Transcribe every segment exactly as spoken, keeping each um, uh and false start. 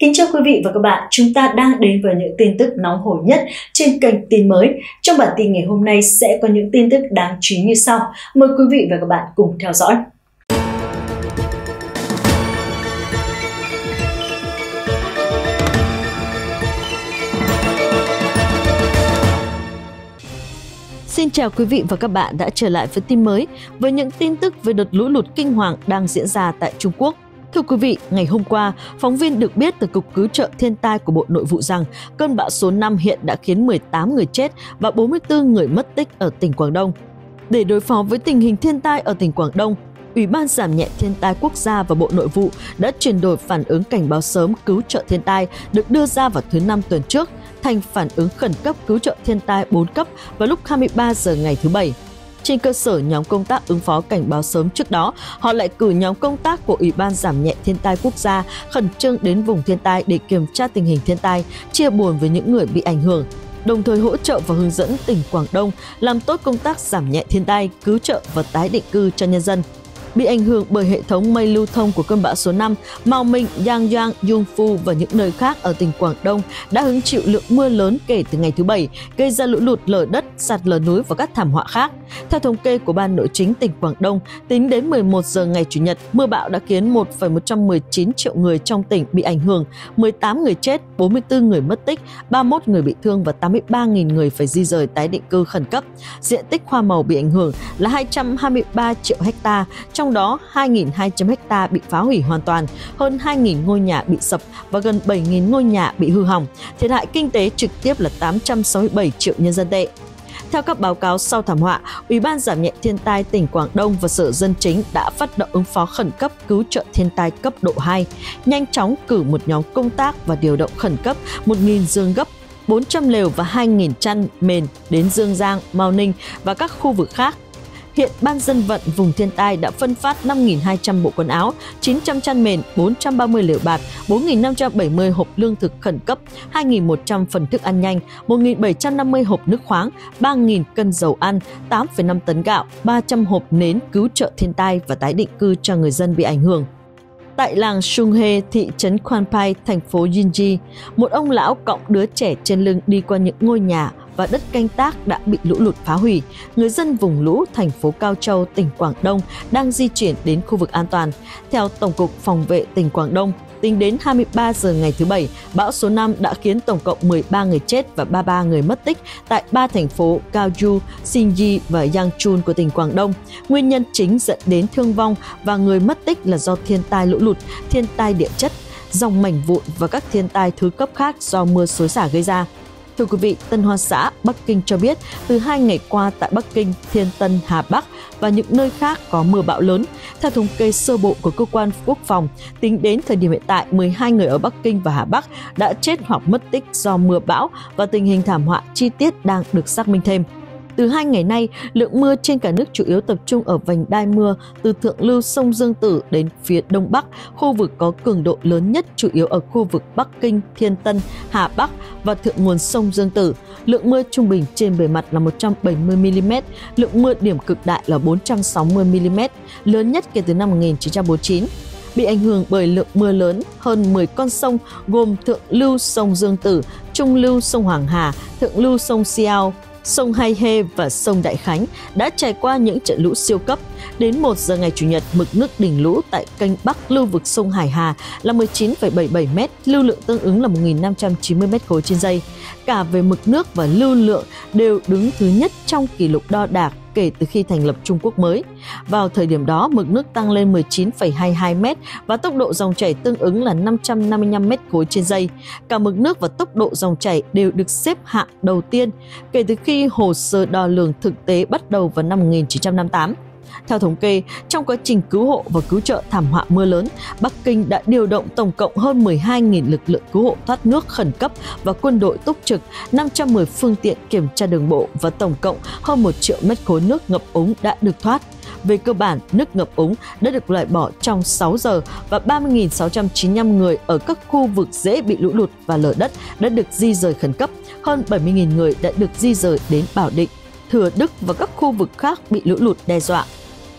Kính chào quý vị và các bạn, chúng ta đang đến với những tin tức nóng hổi nhất trên kênh Tin Mới. Trong bản tin ngày hôm nay sẽ có những tin tức đáng chú ý như sau. Mời quý vị và các bạn cùng theo dõi. Xin chào quý vị và các bạn đã trở lại với Tin Mới với những tin tức về đợt lũ lụt kinh hoàng đang diễn ra tại Trung Quốc. Thưa quý vị, ngày hôm qua, phóng viên được biết từ Cục Cứu trợ Thiên tai của Bộ Nội vụ rằng cơn bão số năm hiện đã khiến mười tám người chết và bốn mươi tư người mất tích ở tỉnh Quảng Đông. Để đối phó với tình hình thiên tai ở tỉnh Quảng Đông, Ủy ban Giảm nhẹ thiên tai quốc gia và Bộ Nội vụ đã chuyển đổi phản ứng cảnh báo sớm cứu trợ thiên tai được đưa ra vào thứ Năm tuần trước thành phản ứng khẩn cấp cứu trợ thiên tai bốn cấp vào lúc hai mươi ba giờ ngày thứ Bảy. Trên cơ sở nhóm công tác ứng phó cảnh báo sớm trước đó, họ lại cử nhóm công tác của Ủy ban Giảm nhẹ thiên tai quốc gia khẩn trương đến vùng thiên tai để kiểm tra tình hình thiên tai, chia buồn với những người bị ảnh hưởng, đồng thời hỗ trợ và hướng dẫn tỉnh Quảng Đông làm tốt công tác giảm nhẹ thiên tai, cứu trợ và tái định cư cho nhân dân. Bị ảnh hưởng bởi hệ thống mây lưu thông của cơn bão số năm, Mao Minh, Yangyang, Yongfu và những nơi khác ở tỉnh Quảng Đông đã hứng chịu lượng mưa lớn kể từ ngày thứ Bảy, gây ra lũ lụt, lở đất, sạt lở núi và các thảm họa khác. Theo thống kê của Ban Nội chính tỉnh Quảng Đông, tính đến mười một giờ ngày Chủ nhật, mưa bão đã khiến một phẩy một trăm mười chín triệu người trong tỉnh bị ảnh hưởng, mười tám người chết, bốn mươi tư người mất tích, ba mươi mốt người bị thương và tám mươi ba nghìn người phải di rời tái định cư khẩn cấp. Diện tích hoa màu bị ảnh hưởng là hai trăm hai mươi ba triệu ha, trong đó hai nghìn hai trăm ha bị phá hủy hoàn toàn, hơn hai nghìn ngôi nhà bị sập và gần bảy nghìn ngôi nhà bị hư hỏng. Thiệt hại kinh tế trực tiếp là tám trăm sáu mươi bảy triệu nhân dân tệ. Theo các báo cáo sau thảm họa, Ủy ban Giảm nhẹ thiên tai tỉnh Quảng Đông và Sở Dân chính đã phát động ứng phó khẩn cấp cứu trợ thiên tai cấp độ hai, nhanh chóng cử một nhóm công tác và điều động khẩn cấp một nghìn giường gấp, bốn trăm lều và hai nghìn chăn mền đến Dương Giang, Mao Ninh và các khu vực khác. Hiện Ban Dân vận vùng thiên tai đã phân phát năm nghìn hai trăm bộ quần áo, chín trăm chăn mền, bốn trăm ba mươi lều bạt, bốn nghìn năm trăm bảy mươi hộp lương thực khẩn cấp, hai nghìn một trăm phần thức ăn nhanh, một nghìn bảy trăm năm mươi hộp nước khoáng, ba nghìn cân dầu ăn, tám phẩy năm tấn gạo, ba trăm hộp nến cứu trợ thiên tai và tái định cư cho người dân bị ảnh hưởng. Tại làng Sunghe, thị trấn Kwanpai, thành phố Yinji, một ông lão cõng đứa trẻ trên lưng đi qua những ngôi nhà và đất canh tác đã bị lũ lụt phá hủy. Người dân vùng lũ thành phố Cao Châu, tỉnh Quảng Đông đang di chuyển đến khu vực an toàn. Theo Tổng cục Phòng vệ tỉnh Quảng Đông, tính đến hai mươi ba giờ ngày thứ Bảy, bão số năm đã khiến tổng cộng mười ba người chết và ba mươi ba người mất tích tại ba thành phố Gaoyu, Xinyi và Yangchun của tỉnh Quảng Đông. Nguyên nhân chính dẫn đến thương vong và người mất tích là do thiên tai lũ lụt, thiên tai địa chất, dòng mảnh vụn và các thiên tai thứ cấp khác do mưa xối xả gây ra. Thưa quý vị, Tân Hoa Xã, Bắc Kinh cho biết từ hai ngày qua tại Bắc Kinh, Thiên Tân, Hà Bắc và những nơi khác có mưa bão lớn. Theo thống kê sơ bộ của cơ quan quốc phòng, tính đến thời điểm hiện tại, mười hai người ở Bắc Kinh và Hà Bắc đã chết hoặc mất tích do mưa bão và tình hình thảm họa chi tiết đang được xác minh thêm. Từ hai ngày nay, lượng mưa trên cả nước chủ yếu tập trung ở vành đai mưa từ thượng lưu sông Dương Tử đến phía đông bắc. Khu vực có cường độ lớn nhất chủ yếu ở khu vực Bắc Kinh, Thiên Tân, Hà Bắc và thượng nguồn sông Dương Tử. Lượng mưa trung bình trên bề mặt là một trăm bảy mươi mi-li-mét, lượng mưa điểm cực đại là bốn trăm sáu mươi mi-li-mét, lớn nhất kể từ năm một nghìn chín trăm bốn mươi chín. Bị ảnh hưởng bởi lượng mưa lớn, hơn mười con sông gồm thượng lưu sông Dương Tử, trung lưu sông Hoàng Hà, thượng lưu sông Siao, sông Hai Hê và sông Đại Khánh đã trải qua những trận lũ siêu cấp. Đến một giờ ngày Chủ nhật, mực nước đỉnh lũ tại kênh Bắc lưu vực sông Hải Hà là mười chín phẩy bảy mươi bảy mét, lưu lượng tương ứng là một nghìn năm trăm chín mươi mét khối trên giây. Cả về mực nước và lưu lượng đều đứng thứ nhất trong kỷ lục đo đạc kể từ khi thành lập Trung Quốc mới. Vào thời điểm đó, mực nước tăng lên mười chín phẩy hai mươi hai mét và tốc độ dòng chảy tương ứng là năm trăm năm mươi lăm mét khối trên giây. Cả mực nước và tốc độ dòng chảy đều được xếp hạng đầu tiên kể từ khi hồ sơ đo lường thực tế bắt đầu vào năm một nghìn chín trăm năm mươi tám. Theo thống kê, trong quá trình cứu hộ và cứu trợ thảm họa mưa lớn, Bắc Kinh đã điều động tổng cộng hơn mười hai nghìn lực lượng cứu hộ thoát nước khẩn cấp và quân đội túc trực, năm trăm mười phương tiện kiểm tra đường bộ và tổng cộng hơn một triệu mét khối nước ngập úng đã được thoát. Về cơ bản, nước ngập úng đã được loại bỏ trong sáu giờ và ba mươi nghìn sáu trăm chín mươi lăm người ở các khu vực dễ bị lũ lụt và lở đất đã được di rời khẩn cấp. Hơn bảy mươi nghìn người đã được di rời đến Bảo Định, Thừa Đức và các khu vực khác bị lũ lụt đe dọa.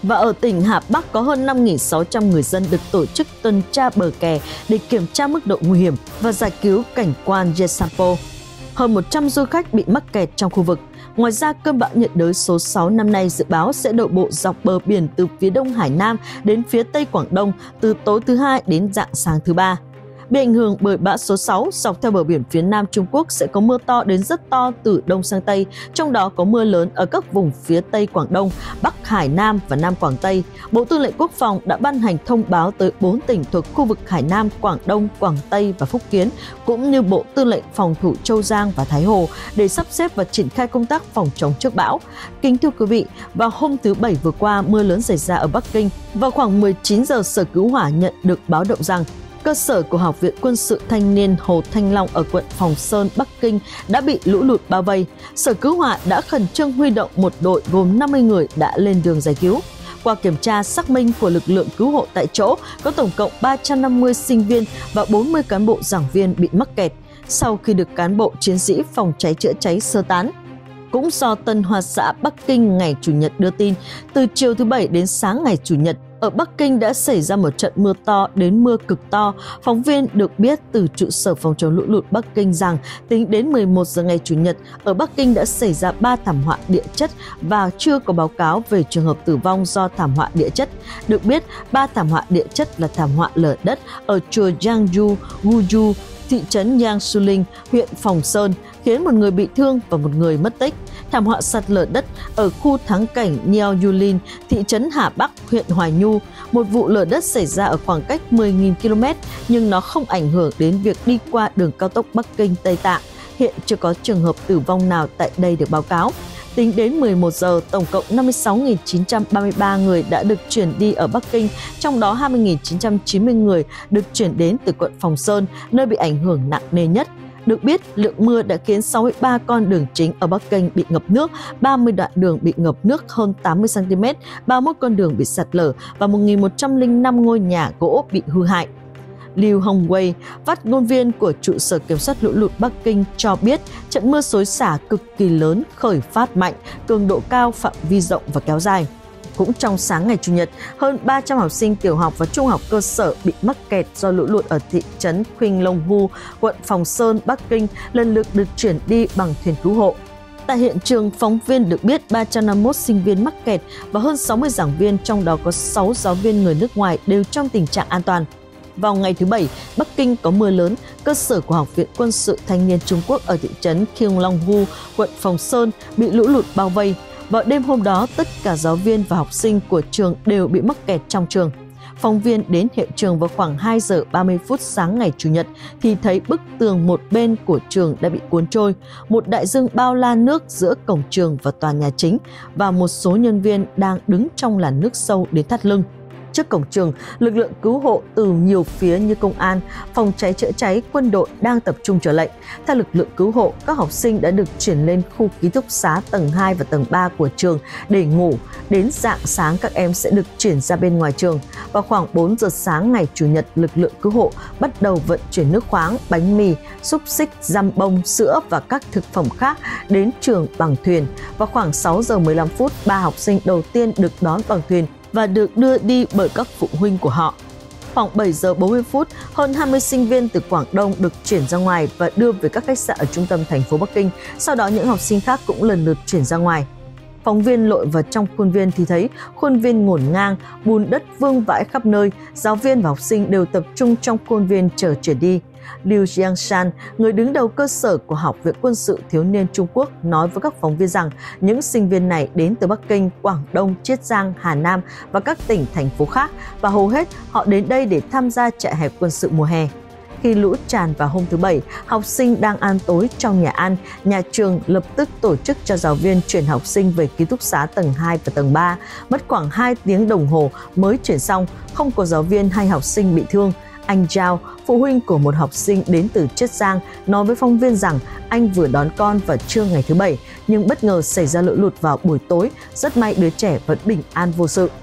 Và ở tỉnh Hà Bắc có hơn năm nghìn sáu trăm người dân được tổ chức tuần tra bờ kè để kiểm tra mức độ nguy hiểm và giải cứu cảnh quan Yesampo. Hơn một trăm du khách bị mắc kẹt trong khu vực. Ngoài ra, cơn bão nhiệt đới số sáu năm nay dự báo sẽ đổ bộ dọc bờ biển từ phía đông Hải Nam đến phía tây Quảng Đông từ tối thứ Hai đến rạng sáng thứ Ba. Bị ảnh hưởng bởi bão số sáu, dọc theo bờ biển phía Nam Trung Quốc sẽ có mưa to đến rất to từ Đông sang Tây, trong đó có mưa lớn ở các vùng phía Tây Quảng Đông, Bắc Hải Nam và Nam Quảng Tây. Bộ Tư lệnh Quốc phòng đã ban hành thông báo tới bốn tỉnh thuộc khu vực Hải Nam, Quảng Đông, Quảng Tây và Phúc Kiến, cũng như Bộ Tư lệnh Phòng thủ Châu Giang và Thái Hồ để sắp xếp và triển khai công tác phòng chống trước bão. Kính thưa quý vị, vào hôm thứ Bảy vừa qua, mưa lớn xảy ra ở Bắc Kinh. Vào khoảng mười chín giờ, Sở Cứu hỏa nhận được báo động rằng cơ sở của Học viện Quân sự Thanh niên Hồ Thanh Long ở quận Phòng Sơn, Bắc Kinh đã bị lũ lụt bao vây. Sở Cứu hỏa đã khẩn trương huy động một đội gồm năm mươi người đã lên đường giải cứu. Qua kiểm tra xác minh của lực lượng cứu hộ tại chỗ, có tổng cộng ba trăm năm mươi sinh viên và bốn mươi cán bộ giảng viên bị mắc kẹt sau khi được cán bộ chiến sĩ phòng cháy chữa cháy sơ tán. Cũng do Tân Hoa Xã, Bắc Kinh ngày Chủ nhật đưa tin, từ chiều thứ Bảy đến sáng ngày Chủ nhật, ở Bắc Kinh đã xảy ra một trận mưa to đến mưa cực to. Phóng viên được biết từ trụ sở phòng chống lũ lụt Bắc Kinh rằng tính đến mười một giờ ngày Chủ nhật, ở Bắc Kinh đã xảy ra ba thảm họa địa chất và chưa có báo cáo về trường hợp tử vong do thảm họa địa chất. Được biết, ba thảm họa địa chất là thảm họa lở đất ở chùa Jiangju, Guju, thị trấn Yangsuling, huyện Phòng Sơn, khiến một người bị thương và một người mất tích. Thảm họa sạt lở đất ở khu thắng cảnh Niao Yulin, thị trấn Hà Bắc, huyện Hoài Nhu. Một vụ lở đất xảy ra ở khoảng cách mười nghìn ki lô mét, nhưng nó không ảnh hưởng đến việc đi qua đường cao tốc Bắc Kinh - Tây Tạng. Hiện chưa có trường hợp tử vong nào tại đây được báo cáo. Tính đến mười một giờ, tổng cộng năm mươi sáu nghìn chín trăm ba mươi ba người đã được chuyển đi ở Bắc Kinh, trong đó hai mươi nghìn chín trăm chín mươi người được chuyển đến từ quận Phòng Sơn, nơi bị ảnh hưởng nặng nề nhất. Được biết, lượng mưa đã khiến sáu mươi ba con đường chính ở Bắc Kinh bị ngập nước, ba mươi đoạn đường bị ngập nước hơn tám mươi xăng ti mét, ba mươi mốt con đường bị sạt lở và một nghìn một trăm lẻ năm ngôi nhà gỗ bị hư hại. Liu Hongwei, phát ngôn viên của trụ sở kiểm soát lũ lụt Bắc Kinh cho biết trận mưa xối xả cực kỳ lớn, khởi phát mạnh, cường độ cao, phạm vi rộng và kéo dài. Cũng trong sáng ngày Chủ nhật, hơn ba trăm học sinh tiểu học và trung học cơ sở bị mắc kẹt do lũ lụt ở thị trấn Khuynh Long Hu, quận Phòng Sơn, Bắc Kinh lần lượt được chuyển đi bằng thuyền cứu hộ. Tại hiện trường, phóng viên được biết ba trăm năm mươi mốt sinh viên mắc kẹt và hơn sáu mươi giảng viên, trong đó có sáu giáo viên người nước ngoài đều trong tình trạng an toàn. Vào ngày thứ Bảy, Bắc Kinh có mưa lớn, cơ sở của Học viện Quân sự Thanh niên Trung Quốc ở thị trấn Khuynh Long Hu, quận Phòng Sơn bị lũ lụt bao vây. Vào đêm hôm đó, tất cả giáo viên và học sinh của trường đều bị mắc kẹt trong trường. Phóng viên đến hiện trường vào khoảng hai giờ ba mươi phút sáng ngày Chủ nhật thì thấy bức tường một bên của trường đã bị cuốn trôi, một đại dương bao la nước giữa cổng trường và tòa nhà chính và một số nhân viên đang đứng trong làn nước sâu đến thắt lưng. Trước cổng trường, lực lượng cứu hộ từ nhiều phía như công an, phòng cháy chữa cháy, quân đội đang tập trung chờ lệnh. Theo lực lượng cứu hộ, các học sinh đã được chuyển lên khu ký túc xá tầng hai và tầng ba của trường để ngủ. Đến rạng sáng, các em sẽ được chuyển ra bên ngoài trường. Vào khoảng bốn giờ sáng ngày Chủ nhật, lực lượng cứu hộ bắt đầu vận chuyển nước khoáng, bánh mì, xúc xích, dăm bông, sữa và các thực phẩm khác đến trường bằng thuyền. Vào khoảng sáu giờ mười lăm phút, ba học sinh đầu tiên được đón bằng thuyền và được đưa đi bởi các phụ huynh của họ. Khoảng bảy giờ bốn mươi phút, hơn hai mươi sinh viên từ Quảng Đông được chuyển ra ngoài và đưa về các khách sạn ở trung tâm thành phố Bắc Kinh. Sau đó những học sinh khác cũng lần lượt chuyển ra ngoài. Phóng viên lội vào trong khuôn viên thì thấy khuôn viên ngổn ngang, bùn đất vương vãi khắp nơi. Giáo viên và học sinh đều tập trung trong khuôn viên chờ chuyển đi. Liu Jiangshan, người đứng đầu cơ sở của Học viện Quân sự Thiếu niên Trung Quốc, nói với các phóng viên rằng những sinh viên này đến từ Bắc Kinh, Quảng Đông, Chiết Giang, Hà Nam và các tỉnh, thành phố khác và hầu hết họ đến đây để tham gia trại hè quân sự mùa hè. Khi lũ tràn vào hôm thứ Bảy, học sinh đang ăn tối trong nhà ăn, nhà trường lập tức tổ chức cho giáo viên chuyển học sinh về ký túc xá tầng hai và tầng ba. Mất khoảng hai tiếng đồng hồ mới chuyển xong, không có giáo viên hay học sinh bị thương. Anh Zhao, phụ huynh của một học sinh đến từ Chiết Giang, nói với phóng viên rằng anh vừa đón con vào trưa ngày thứ Bảy, nhưng bất ngờ xảy ra lũ lụt vào buổi tối. Rất may đứa trẻ vẫn bình an vô sự.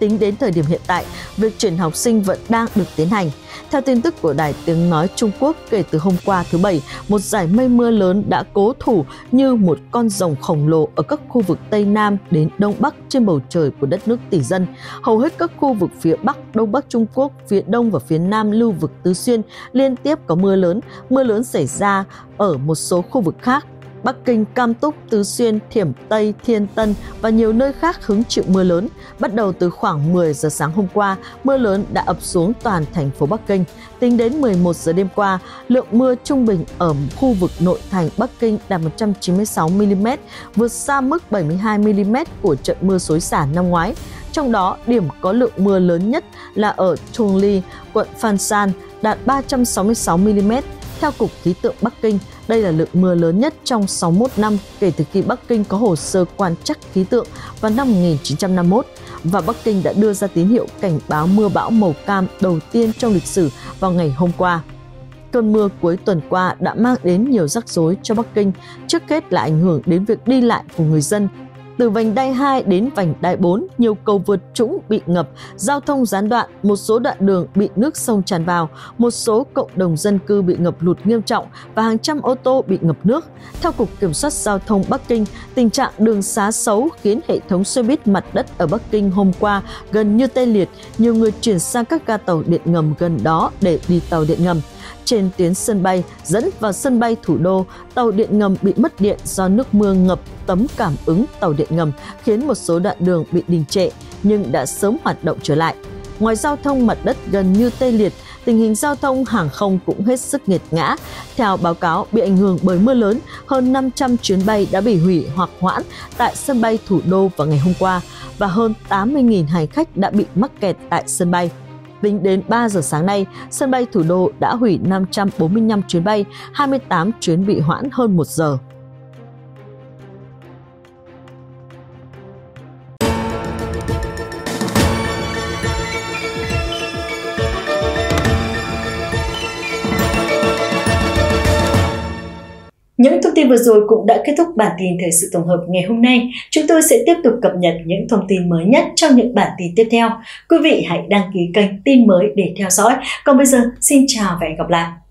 tính đến thời điểm hiện tại, việc chuyển học sinh vẫn đang được tiến hành. Theo tin tức của Đài Tiếng Nói Trung Quốc, kể từ hôm qua thứ Bảy, một dải mây mưa lớn đã cố thủ như một con rồng khổng lồ ở các khu vực Tây Nam đến Đông Bắc trên bầu trời của đất nước tỷ dân. Hầu hết các khu vực phía Bắc, Đông Bắc Trung Quốc, phía Đông và phía Nam lưu vực Tứ Xuyên liên tiếp có mưa lớn. Mưa lớn xảy ra ở một số khu vực khác. Bắc Kinh, Cam Túc, Tứ Xuyên, Thiểm Tây, Thiên Tân và nhiều nơi khác hứng chịu mưa lớn. Bắt đầu từ khoảng mười giờ sáng hôm qua, mưa lớn đã ập xuống toàn thành phố Bắc Kinh. Tính đến mười một giờ đêm qua, lượng mưa trung bình ở khu vực nội thành Bắc Kinh đạt một trăm chín mươi sáu mi-li-mét, vượt xa mức bảy mươi hai mi-li-mét của trận mưa xối xả năm ngoái. Trong đó, điểm có lượng mưa lớn nhất là ở Chongli, quận Phan San, đạt ba trăm sáu mươi sáu mi-li-mét. Theo Cục Khí tượng Bắc Kinh, đây là lượng mưa lớn nhất trong sáu mươi mốt năm kể từ khi Bắc Kinh có hồ sơ quan trắc khí tượng vào năm một nghìn chín trăm năm mươi mốt, và Bắc Kinh đã đưa ra tín hiệu cảnh báo mưa bão màu cam đầu tiên trong lịch sử vào ngày hôm qua. Cơn mưa cuối tuần qua đã mang đến nhiều rắc rối cho Bắc Kinh, trước hết là ảnh hưởng đến việc đi lại của người dân. Từ vành đai hai đến vành đai bốn, nhiều cầu vượt trũng bị ngập, giao thông gián đoạn, một số đoạn đường bị nước sông tràn vào, một số cộng đồng dân cư bị ngập lụt nghiêm trọng và hàng trăm ô tô bị ngập nước. Theo Cục Kiểm soát Giao thông Bắc Kinh, tình trạng đường xá xấu khiến hệ thống xe buýt mặt đất ở Bắc Kinh hôm qua gần như tê liệt, nhiều người chuyển sang các ga tàu điện ngầm gần đó để đi tàu điện ngầm. Trên tuyến sân bay dẫn vào sân bay thủ đô, tàu điện ngầm bị mất điện do nước mưa ngập tấm cảm ứng tàu điện ngầm, khiến một số đoạn đường bị đình trệ nhưng đã sớm hoạt động trở lại. Ngoài giao thông mặt đất gần như tê liệt, tình hình giao thông hàng không cũng hết sức nghiệt ngã. Theo báo cáo, bị ảnh hưởng bởi mưa lớn, hơn năm trăm chuyến bay đã bị hủy hoặc hoãn tại sân bay thủ đô vào ngày hôm qua và hơn tám mươi nghìn hành khách đã bị mắc kẹt tại sân bay. Tính đến ba giờ sáng nay, sân bay thủ đô đã hủy năm trăm bốn mươi lăm chuyến bay, hai mươi tám chuyến bị hoãn hơn một giờ. Những thông tin vừa rồi cũng đã kết thúc bản tin thời sự tổng hợp ngày hôm nay. Chúng tôi sẽ tiếp tục cập nhật những thông tin mới nhất trong những bản tin tiếp theo. Quý vị hãy đăng ký kênh Tin Mới để theo dõi. Còn bây giờ, xin chào và hẹn gặp lại!